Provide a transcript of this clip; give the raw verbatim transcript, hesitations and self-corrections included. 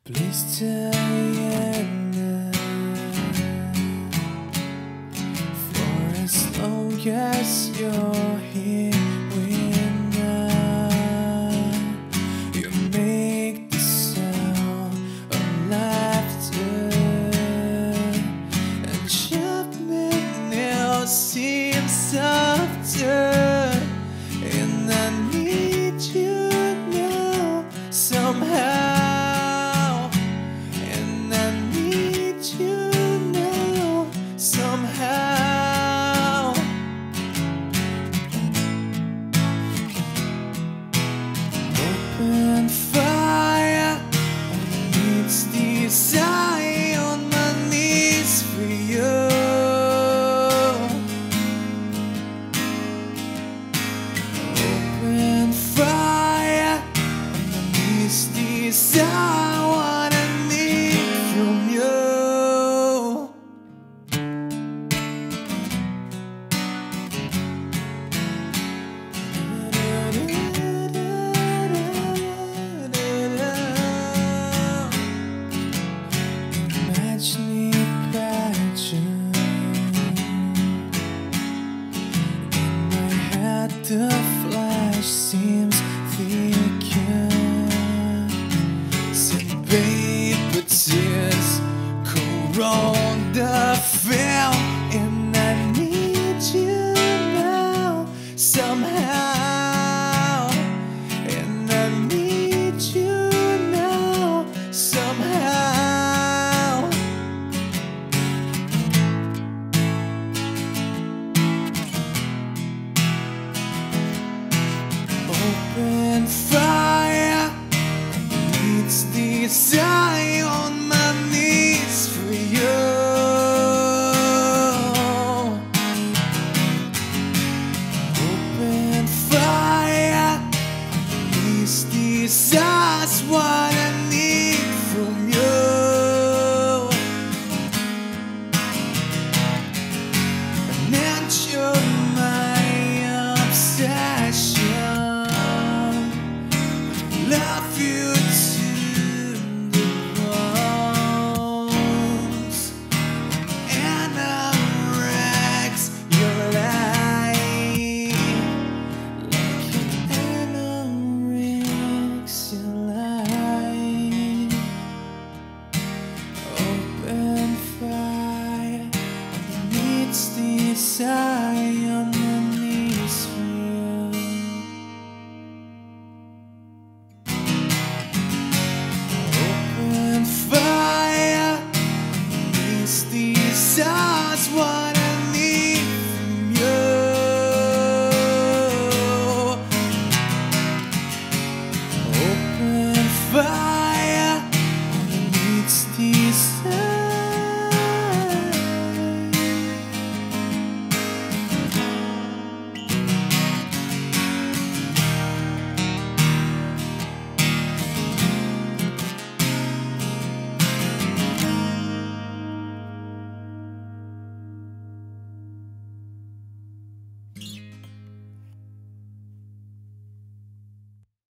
Please tell me now, for as long as you're here with me, you make the sound of laughter, and jumping now seems softer, and I need you now somehow. Somehow, open fire meets desire on my knees for you. Open fire meets desire what I need from you. The flash seems vacant, some paper tears corrode the film, and I need you now somehow, and I need you now somehow. Open fire meets desire on my knees for you. Open fire meets desire's what I need from you. And you're my obsession. Love